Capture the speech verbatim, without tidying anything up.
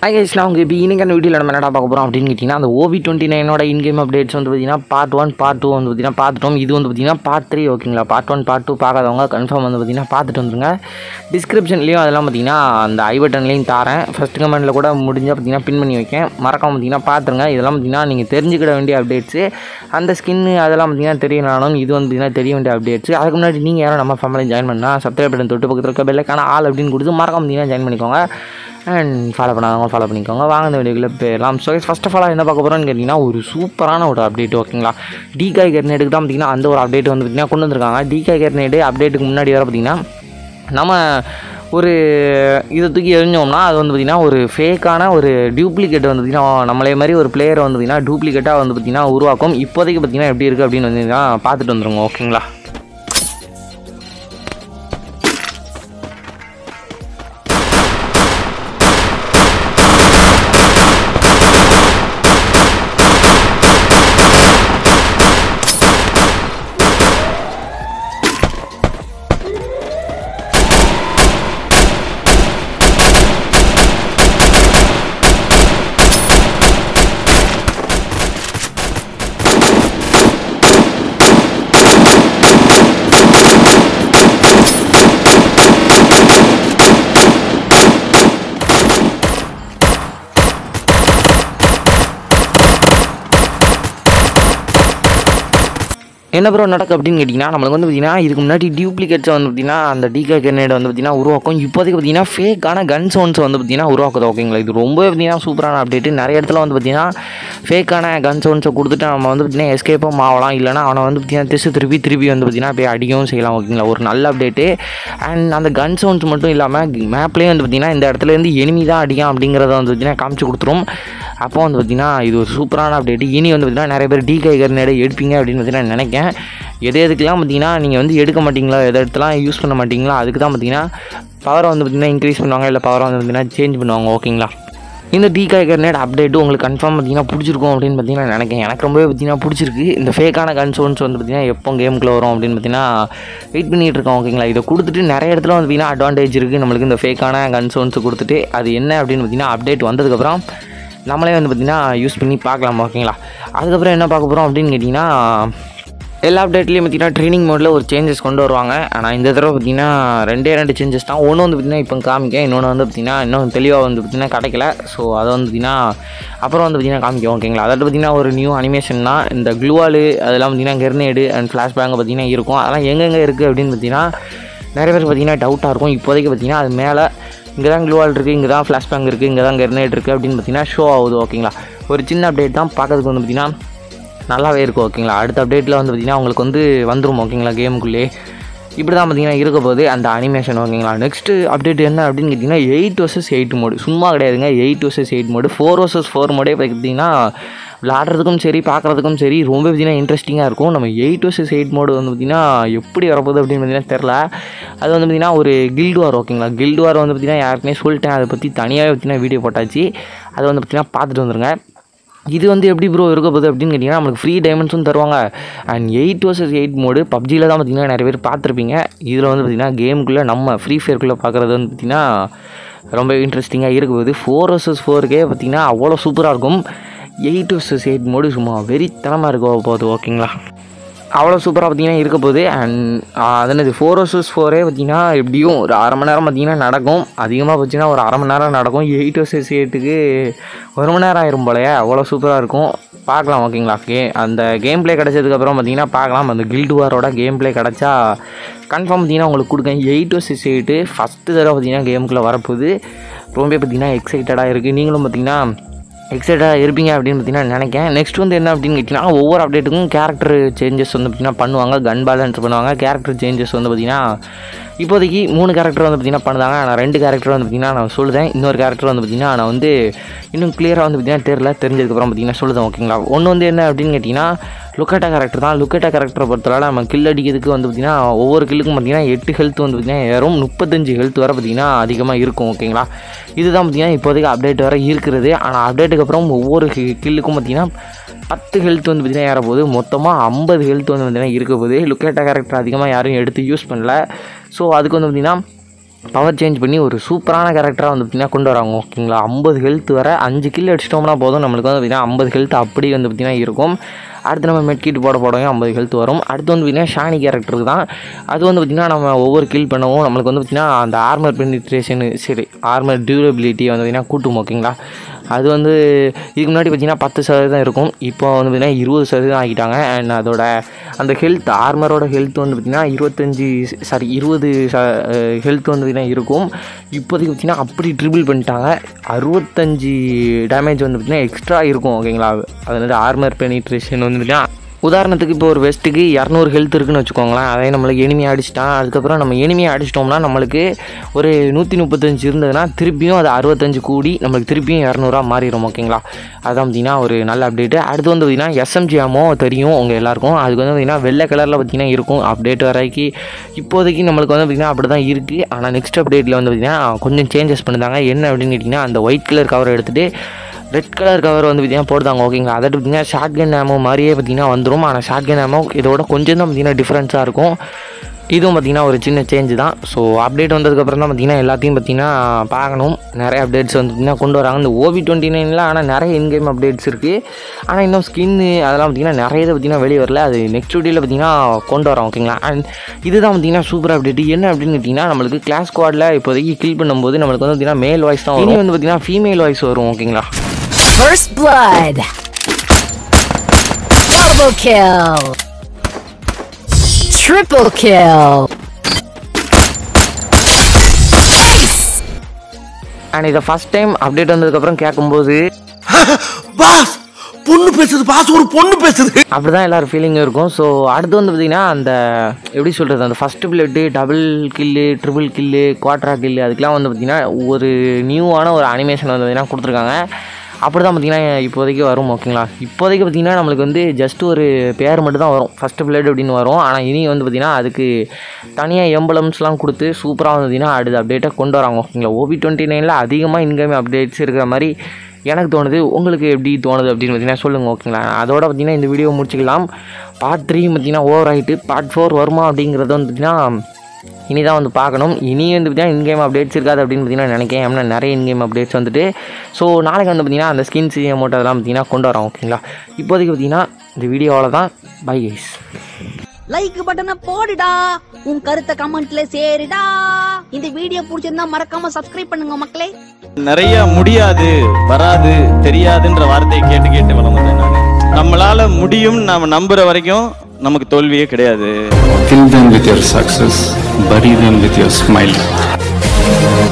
Hi guys, now we begin a video நம்ம என்னடா பார்க்க போறோம் அப்படினு கேட்டினா அந்த O B twenty-nine ஓட இன் கேம் அப்டேட்ஸ் வந்து பாத்தீங்கன்னா பார்ட் one பார்ட் two வந்து பாத்தீங்கன்னா பார்த்துட்டோம். இது வந்து பாத்தீங்கன்னா பார்ட் three ஓகேங்களா. பார்ட் one பார்ட் two பார்க்காதவங்க கன்ஃபார்ம் வந்து பாத்தீங்கன்னா பார்த்துட்டு வந்துருங்க. டிஸ்கிரிப்ஷன்லயும் அதெல்லாம் பாத்தீங்கன்னா அந்த ஐ பட்டன்லயும் தரேன். ஃபர்ஸ்ட் கமெண்ட்ல கூட முடிஞ்சா பாத்தீங்கன்னா பின் பண்ணி வைக்கேன். மறக்காம பாத்தீங்கன்னா பாத்துருங்க. இதெல்லாம் பாத்தீங்கன்னா நீங்க தெரிஞ்சுக்கிட வேண்டிய அப்டேட்ஸ். அந்த ஸ்கின் அதெல்லாம் பாத்தீங்கன்னா தெரியனாலும் இது வந்து பாத்தீங்கன்னா தெரிய வேண்டிய அப்டேட்ஸ். அதுக்கு முன்னாடி நீங்க யாரும் நம்ம ஃபேமிலி ஜாயின் பண்ணா சப்ஸ்கிரைப் பட்டன் தொட்டு பக்கத்துல இருக்க பெல் ஐகானை ஆல் அப்படின்னு கொடுத்து மறக்காம பாத்தீங்கன்னா ஜாயின் பண்ணிக்கோங்க. அண்ட் ஃபாலோ பண்ணாதவங்க ஃபாலோ பண்ணிக்கோங்க. வாங்க இந்த வீடியோக்குள்ளே போயிடலாம். ஸோ ஃபர்ஸ்ட் ஆஃப் ஆல் என்ன பார்க்க போகிறோன்னு கேட்டிங்கன்னா ஒரு சூப்பரான ஒரு அப்டேட் ஓகேங்களா. டிகாய் கெர்னேட்டுக்கு தான் பார்த்திங்கன்னா அந்த ஒரு அப்டேட் வந்து பார்த்திங்கன்னா கொண்டு வந்திருக்காங்க. டிகாய் கெர்னேட்டு அப்டேட்டுக்கு முன்னாடி வர பார்த்திங்கன்னா நம்ம ஒரு இதை தூக்கி எறிஞ்சோம்னா அது வந்து பார்த்திங்கன்னா ஒரு ஃபேக்கான ஒரு டூப்ளிகேட் வந்து பார்த்திங்கன்னா நம்மளே மாதிரி ஒரு பிளேயரை வந்து பார்த்திங்கன்னா டூப்ளிகேட்டாக வந்து பார்த்திங்கன்னா உருவாக்கும். இப்போதைக்கு பார்த்திங்கன்னா எப்படி இருக்குது அப்படின்னு வந்து பார்த்துட்டு வந்துருங்க ஓகேங்களா. என்ன ப்ரோ நடக்கு அப்படின்னு கேட்டிங்கன்னா நம்மளுக்கு வந்து பார்த்திங்கன்னா இதுக்கு முன்னாடி டியூப்ளிகேட்ஸை வந்து பார்த்திங்கன்னா அந்த டிகாய் கெர்னேட் வந்து பார்த்திங்கன்னா உருவாக்கும். இப்போதைக்கு பார்த்திங்கன்னா ஃபேக்கான கன் சவுண்ட்ஸ் வந்து பார்த்திங்கன்னா உருவாக்குது ஓகேங்களா. இது ரொம்ப பார்த்திங்கன்னா சூப்பரான அப்டேட்டு. நிறைய இடத்துல வந்து பார்த்திங்கன்னா ஃபேக்கான கன் சவுண்ட்ஸை கொடுத்துட்டு நம்ம வந்து பார்த்திங்கன்னா எஸ்கேப்பும் ஆகலாம். இல்லைனா அவனை வந்து பார்த்திங்கன்னா திசு திருப்பி திருப்பி வந்து பார்த்திங்கன்னா போய் அடிக்கவும் செய்யலாம் ஓகேங்களா. ஒரு நல்ல அப்டேட்டு. அண்ட் அந்த கன் சவுண்ட்ஸ் மட்டும் இல்லாமல் மேப்லேயே வந்து பார்த்திங்கன்னா இந்த இடத்துலேருந்து எனிமி தான் அடிக்கும் அப்படிங்கிறத வந்து பார்த்திங்கன்னா காமிச்சு கொடுத்துரும். அப்போ வந்து பார்த்திங்கன்னா இது ஒரு சூப்பரான அப்டேட்டு. இனி வந்து பார்த்திங்கன்னா நிறைய பேர் டிகாய் கெர்னேட் எடுப்பீங்க அப்படின்னு பார்த்திங்கன்னா நினைக்கிறேன். எது எதுக்கெல்லாம் பார்த்திங்கன்னா நீங்கள் வந்து எடுக்க மாட்டிங்களா, எதை இடத்துலாம் யூஸ் பண்ண மாட்டிங்களா, அதுக்கு தான் பார்த்திங்கன்னா பவரை வந்து பார்த்திங்கன்னா இன்க்ரீஸ் பண்ணுவாங்க, இல்லை பவரை வந்து பார்த்திங்கன்னா சேஞ்ச் பண்ணுவாங்க ஓகேங்களா. இந்த டிகாய் கெர்னேட் அப்டேட்டு உங்களுக்கு கன்ஃபார்ம் பார்த்திங்கன்னா பிடிச்சிருக்கும் அப்படின்னு பார்த்திங்கன்னா நினைக்கிறேன். எனக்கு ரொம்பவே பார்த்திங்கன்னா பிடிச்சிருக்கு. இந்த ஃபேக்கான கன் சவுண்ட்ஸ் வந்து பார்த்திங்கன்னா எப்போ கேமுக்குள்ளே வரும் அப்படின்னு பார்த்திங்கன்னா வெயிட் பண்ணிகிட்டு இருக்கோம் ஓகேங்களா. இதை கொடுத்துட்டு நிறைய இடத்துல வந்து பார்த்திங்கன்னா அட்வான்டேஜ் இருக்குது நம்மளுக்கு. இந்த ஃபேக்கான கன் சவுண்ட்ஸ் கொடுத்துட்டு அது என்ன அப்படின்னு பார்த்திங்கன்னா அப்டேட் வந்ததுக்கப்புறம் நம்மளே வந்து பார்த்திங்கன்னா யூஸ் பண்ணி பார்க்கலாம் ஓகேங்களா. அதுக்கப்புறம் என்ன பார்க்க போகிறோம் அப்படின்னு கேட்டிங்கன்னா எல்லா அப்டேட்லேயும் பார்த்திங்கன்னா ட்ரைனிங் மோடில் ஒரு சேஞ்சஸ் கொண்டு வருவாங்க. ஆனால் இந்த தடவை பார்த்திங்கன்னா ரெண்டே ரெண்டு சேஞ்சஸ் தான். ஒன்று வந்து பார்த்திங்கன்னா இப்போ காமிக்க, இன்னொன்று வந்து பார்த்திங்கன்னா இன்னும் தெளிவாக வந்து பார்த்திங்கன்னா கிடைக்கல. ஸோ அதை வந்து பார்த்திங்கன்னா அப்புறம் வந்து பார்த்திங்கன்னா காமிக்கும் ஓகேங்களா. அதாவது பார்த்திங்கன்னா ஒரு நியூ அனிமேஷன்னா இந்த க்ளூவாலு அதெல்லாம் பார்த்திங்கன்னா கெர்னேடு அண்ட் ஃப்ளாஷ்பேங்க் பார்த்திங்கன்னா இருக்கும். அதெல்லாம் எங்கெங்கே இருக்குது அப்படின்னு பார்த்திங்கன்னா நிறைய பேருக்கு பார்த்திங்கன்னா டவுட்டாக இருக்கும். இப்போதைக்கு பார்த்திங்கன்னா அது மேலே இங்கே தான் க்ளூவால் இருக்குது, இங்கே தான் ஃப்ளாஷ்பேங்க் இருக்குது, இங்கே தான் கெர்னேட் இருக்குது அப்படின்னு பார்த்திங்கன்னா ஷோ ஆகுது ஓகேங்களா. ஒரு சின்ன அப்டேட் தான், பார்க்கறதுக்கு வந்து பார்த்திங்கன்னா நல்லாவே இருக்கும் ஓகேங்களா. அடுத்த அப்டேட்டில் வந்து பார்த்திங்கன்னா உங்களுக்கு வந்து வந்துடும் ஓகேங்களா. கேமுக்குள்ளே இப்படி தான் பார்த்திங்கன்னா இருக்க போது அந்த அனிமேஷன் ஓகேங்களா. நெக்ஸ்ட்டு அப்டேட் என்ன அப்படின்னு கேட்டிங்கன்னா எயிட் வர்சஸ் எயிட் மோடு. சும்மா கிடையாதுங்க, eight versus eight mode. Four versus four மோடே பார்த்திங்கன்னா விளாட்றதுக்கும் சரி பார்க்குறதுக்கும் சரி ரொம்ப பார்த்திங்கன்னா இன்ட்ரெஸ்டிங்காக இருக்கும். நம்ம எயிட் வர்சஸ் எயிட் மோடு வந்து பார்த்திங்கன்னா எப்படி வரப்போகுது அப்படின்னு பார்த்திங்கன்னா தெரில. அது வந்து பார்த்திங்கன்னா ஒரு கில்டு வார் ஓகேங்களா. கில்டு வார் வந்து பார்த்திங்கன்னா யாருக்குமே சொல்லிட்டேன், அதை பற்றி தனியாகவே பார்த்திங்கன்னா வீடியோ போட்டாச்சு. அதை வந்து பார்த்திங்கன்னா பார்த்துட்டு வந்துருங்க. இது வந்து எப்படி ப்ரோ இருக்க போகுது அப்படின்னு கேட்டிங்கன்னா நம்மளுக்கு ஃப்ரீ டைமண்ட்ஸும் தருவாங்க. And eight versus eight mode பப்ஜியில் தான் பார்த்திங்கன்னா நிறைய பேர் பார்த்துருப்பீங்க. இதில் வந்து பார்த்திங்கன்னா கேமுக்குள்ளே நம்ம ஃப்ரீ ஃபயருக்குள்ளே பார்க்குறது வந்து பார்த்திங்கன்னா ரொம்ப இன்ட்ரெஸ்டிங்காக இருக்க போகுது. ஃபோர் வர்சஸ் ஃபோருக்கே பார்த்திங்கன்னா அவ்வளோ சூப்பராக இருக்கும். எயிட் வர்சஸ் எயிட் மோடு சும்மா வெறித்தனமாக இருக்க போகுது ஓகேங்களா. அவ்வளோ சூப்பராக பார்த்திங்கன்னா இருக்க போகுது. அண்ட் அதனது ஃபோர் வர்சஸ் ஃபோரே பார்த்திங்கன்னா எப்படியும் ஒரு அரை மணி நேரம் பார்த்திங்கன்னா நடக்கும். அதிகமாக போச்சுன்னா ஒரு அரை மணி நேரம் நடக்கும். எயிட் வர்சஸ் எயிட்டுக்கு ஒரு மணி நேரம் ஆயிரும் போலையே. அவ்வளோ சூப்பராக இருக்கும், பார்க்கலாம் ஓகேங்களா. கே அந்த கேம் ப்ளே கிடச்சதுக்கப்புறம் பார்த்திங்கன்னா பார்க்கலாம். அந்த கில்டு வாரோட கேம் ப்ளே கிடச்சா கன்ஃபார்ம் பார்த்திங்கன்னா உங்களுக்கு கொடுக்கேன். எயிட் வர்சஸ் எயிட்டு ஃபஸ்ட்டு தடவை பார்த்திங்கன்னா கேமுக்குள்ளே வரப்போகுது. ரொம்ப பார்த்திங்கன்னா எக்ஸைட்டடாக இருக்குது. நீங்களும் பார்த்திங்கன்னா எக்ஸைட்டாக இருப்பீங்க அப்படின்னு பார்த்தீங்கன்னா நினைக்கிறேன். நெக்ஸ்ட் வந்து என்ன அப்படின்னு கேட்டிங்கன்னா ஒவ்வொரு அப்டேட்டுக்கும் கேரக்டர் சேஞ்சஸ் வந்து பார்த்திங்கன்னா பண்ணுவாங்க. கன் பேலன்ஸ் பண்ணுவாங்க. கேரக்டர் சேஞ்சஸ் வந்து பார்த்திங்கன்னா இப்போதைக்கு மூணு கேரக்டர் வந்து பார்த்திங்கன்னா பண்ணுறாங்க. நான் ரெண்டு கேரக்டர் வந்து பார்த்திங்கன்னா நான் சொல்லுதேன். இன்னொரு கேரக்டர் வந்து பார்த்திங்கன்னா நான் வந்து இன்னும் கிளியராக வந்து பார்த்திங்கன்னா தெரில. தெரிஞ்சதுக்கப்புறம் பார்த்திங்கன்னா சொல்லுதேன் ஓகேங்களா. ஒன்று வந்து என்ன அப்படின்னு கேட்டிங்கன்னா லுக்கேட்டா கேரக்டர் தான். லுக்கேட்டா கேரக்டரை பொறுத்தவரை நம்ம கில் அடிக்கிறதுக்கு வந்து பார்த்திங்கன்னா ஒவ்வொரு கில்லுக்கும் பார்த்திங்கன்னா எட்டு ஹெல்த் வந்து பார்த்திங்கன்னா ஏறும். முப்பத்தஞ்சு ஹெல்த் வர பார்த்திங்கன்னா அதிகமாக இருக்கும் ஓகேங்களா. இதுதான் பார்த்திங்கன்னா இப்போதைக்கு அப்டேட் வர இருக்கிறது. ஆனால் அப்டேட்டுக்கு அப்புறம் ஒவ்வொரு கில்லுக்கும் பார்த்திங்கன்னா பத்து ஹெல்த் வந்து பார்த்திங்கன்னா ஏற போகுது. மொத்தமாக ஐம்பது ஹெல்த் வந்து பார்த்திங்கன்னா இருக்க போகுது. லுக்கேட்டா கேரக்டர் அதிகமாக யாரும் எடுத்து யூஸ் பண்ணல. ஸோ அதுக்கு வந்து பார்த்திங்கன்னா பவர் சேஞ்ச் பண்ணி ஒரு சூப்பரான கேரக்டராக வந்து பார்த்திங்கன்னா கொண்டு வராங்க ஓகேங்களா. ஐம்பது ஹெல்த் வர அஞ்சு கில் அடிச்சிட்டோம்னா போதும் நம்மளுக்கு வந்து பார்த்திங்கன்னா ஐம்பது ஹெல்த் அப்படி வந்து பார்த்திங்கன்னா இருக்கும். அடுத்து நம்ம மெட் கிட் போட போடவே ஐம்பது ஹெல்த் வரும். அடுத்து வந்து பார்த்திங்கன்னா ஷானி கேரக்டருக்கு தான். அது வந்து பார்த்திங்கன்னா நம்ம ஒவ்வொரு கில் பண்ணவும் நம்மளுக்கு வந்து பார்த்திங்கன்னா அந்த ஆர்மர் பெனிட்ரேஷனு சரி ஆர்மர் டியூரபிலிட்டியை வந்து பார்த்திங்கன்னா கூட்டும் ஓகேங்களா. அது வந்து இதுக்கு முன்னாடி பார்த்திங்கன்னா பத்து சதவீதம் இருக்கும், இப்போ வந்து பார்த்திங்கன்னா இருபது சதவீதம் ஆகிட்டாங்க. அண்ட் அதோட அந்த ஹெல்த் ஆர்மரோட ஹெல்த் வந்து பார்த்திங்கன்னா இருபத்தஞ்சி சாரி இருபது ச ஹெல்த் வந்து பார்த்திங்கன்னா இருக்கும். இப்போதைக்கு பார்த்திங்கன்னா அப்படி ட்ரிபிள் பண்ணிட்டாங்க, அறுபத்தஞ்சி டேமேஜ் வந்து பார்த்திங்கன்னா எக்ஸ்ட்ரா இருக்கும் ஓகேங்களா. அது வந்து ஆர்மர் பெனிட்ரேஷன் வந்து பார்த்திங்கன்னா உதாரணத்துக்கு இப்போ ஒரு வெஸ்ட்டுக்கு இரநூறு ஹெல்த் இருக்குன்னு வச்சுக்கோங்களேன். அதே நம்மளுக்கு எனிமியை அடிச்சிட்டான், அதுக்கப்புறம் நம்ம எனிமியை அடிச்சிட்டோம்னா நம்மளுக்கு ஒரு நூற்றி முப்பத்தஞ்சு இருந்ததுன்னா திருப்பியும் அது அறுபத்தஞ்சு கூடி நம்மளுக்கு திருப்பியும் இரநூறுவா மாறிடும் ஓகேங்களா. அதான் பார்த்திங்கன்னா ஒரு நல்ல அப்டேட்டு. அடுத்து வந்து பார்த்திங்கன்னா எஸ்எம்ஜி ஆமோ தெரியும் உங்கள் எல்லாருக்கும், அதுக்கு வந்து பார்த்திங்கன்னா வெள்ளை கலரில் பார்த்திங்கன்னா இருக்கும் அப்டேட் வரைக்கும். இப்போதைக்கு நம்மளுக்கு வந்து பார்த்திங்கன்னா அப்படி தான் இருக்குது. ஆனால் நெக்ஸ்ட் அப்டேட்டில் வந்து பார்த்திங்கன்னா கொஞ்சம் சேஞ்சஸ் பண்ணுறாங்க. என்ன அப்படின்னு கேட்டிங்கன்னா அந்த ஒயிட் கலர் கவரை எடுத்துகிட்டு ரெட் கலர் கவர் வந்து பார்த்திங்கன்னா போடுதாங்க ஓகேங்களா. அதை பார்த்திங்கன்னா ஷார்ட் கன் ஆமோ மாதிரியே பார்த்திங்கன்னா வந்துடும். ஆனால் ஷார்ட் கன் ஆமோ இதோட கொஞ்சம் தான் பார்த்திங்கன்னா டிஃப்ரென்ஸாக இருக்கும். இதுவும் பார்த்திங்கன்னா ஒரு சின்ன சேஞ்சு தான். ஸோ அப்டேட் வந்ததுக்கப்புறம் தான் பார்த்திங்கன்னா எல்லாத்தையும் பார்த்திங்கன்னா பார்க்கணும். நிறைய அப்டேட்ஸ் வந்து பார்த்திங்கன்னா கொண்டு வராங்க இந்த ஓவி டுவெண்ட்டி நைனில். ஆனால் நிறைய இன்கேம் அப்டேட்ஸ் இருக்குது. ஆனால் இன்னும் ஸ்கின்னு அதெல்லாம் பார்த்திங்கன்னா நிறைய இது பார்த்திங்கன்னா வெளியே வரல. அது நெக்ஸ்ட் வீடியோவில் பார்த்திங்கன்னா கொண்டு வரோம் ஓகேங்களா. அண்ட் இதுதான் பார்த்திங்கன்னா சூப்பர் அப்டேட். என்ன அப்படின்னு கேட்டிங்கன்னா நம்மளுக்கு கிளாஸ் ஸ்குவாடில் இப்போதைக்கு கில் பண்ணும்போது நம்மளுக்கு வந்து பார்த்திங்கன்னா மேல் வாய்ஸ் தான் வரும். இனி வந்து பார்த்திங்கன்னா ஃபீமேல் வாய்ஸ் வரும் ஓகேங்களா. First blood. Double kill. Triple kill. Nice. And இதை ஃபஸ்ட் டைம் அப்டேட் வந்ததுக்கப்புறம் கேட்கும்போது பாஸ் பொண்ணு பேசுது பாஸ் ஒரு பொண்ணு பேசுது அப்படி தான் எல்லோரும் ஃபீலிங்கும் இருக்கும். ஸோ அடுத்து வந்து பார்த்திங்கன்னா அந்த எப்படி சொல்கிறது அந்த first blood double kill triple kill quadra kill அதுக்கெலாம் வந்து பார்த்திங்கன்னா ஒரு நியூவான ஒரு அனிமேஷன் வந்து பார்த்திங்கன்னா கொடுத்துருக்காங்க. அப்படி தான் பார்த்திங்கன்னா இப்போதைக்கு வரும் ஓகேங்களா. இப்போதைக்கு பார்த்திங்கன்னா நம்மளுக்கு வந்து ஜஸ்ட் ஒரு பேர் மட்டும் தான் வரும் ஃபஸ்ட்டு பிளேட் அப்படின்னு வரும். ஆனால் இனி வந்து பார்த்திங்கன்னா அதுக்கு தனியாக எம்பளம்ஸ்லாம் கொடுத்து சூப்பராக வந்து பார்த்திங்கன்னா அடுத்த அப்டேட்டை கொண்டு வராங்க ஓகேங்களா. ஓபி டுவெண்ட்டி நைனில் அதிகமாக இன்கேம் அப்டேட்ஸ் இருக்கிற மாதிரி எனக்கு தோணுது. உங்களுக்கு எப்படி தோணுது அப்படின்னு பார்த்திங்கன்னா சொல்லுங்கள் ஓகேங்களா. அதோட பார்த்திங்கன்னா இந்த வீடியோ முடிச்சிக்கலாம். பார்ட் த்ரீ பார்த்திங்கன்னா ஓவர் ஆகிட்டு பார்ட் ஃபோர் வருமா அப்படிங்கிறத வந்து பார்த்திங்கன்னா இனி தான் வந்து பார்க்கணும். இனி வந்து பார்த்திங்கன்னா இன்கேம் அப்டேட்ஸ் இருக்காது அப்படின்னு பார்த்திங்கன்னா நினைக்கிறேன். ஏன்னா நிறைய இன்கேம் அப்டேட்ஸ் வந்துட்டு ஸோ நாளைக்கு வந்து பார்த்திங்கன்னா அந்த ஸ்கின்ஸ் அமௌண்ட் அதெல்லாம் பார்த்திங்கன்னா கொண்டு வரோம் ஓகேங்களா. இப்போதைக்கு பார்த்திங்கன்னா இந்த வீடியோவில் தான் பை கைஸ். லைக் பட்டனை போடுடா, உன் கருத்தை கமெண்ட்ல சேருடா. இந்த வீடியோ பிடிச்சிருந்தா மறக்காம சப்ஸ்கிரைப் பண்ணுங்க மக்களே. நிறைய முடியாது வராது தெரியாதுன்ற வார்த்தையை கேட்டு கேட்டு வளர்ந்தேன் நான். நம்மளால முடியும் நாம நம்புற வரைக்கும் நமக்கு தோல்வியே கிடையாது. Kill them with your success, bury them with your smile.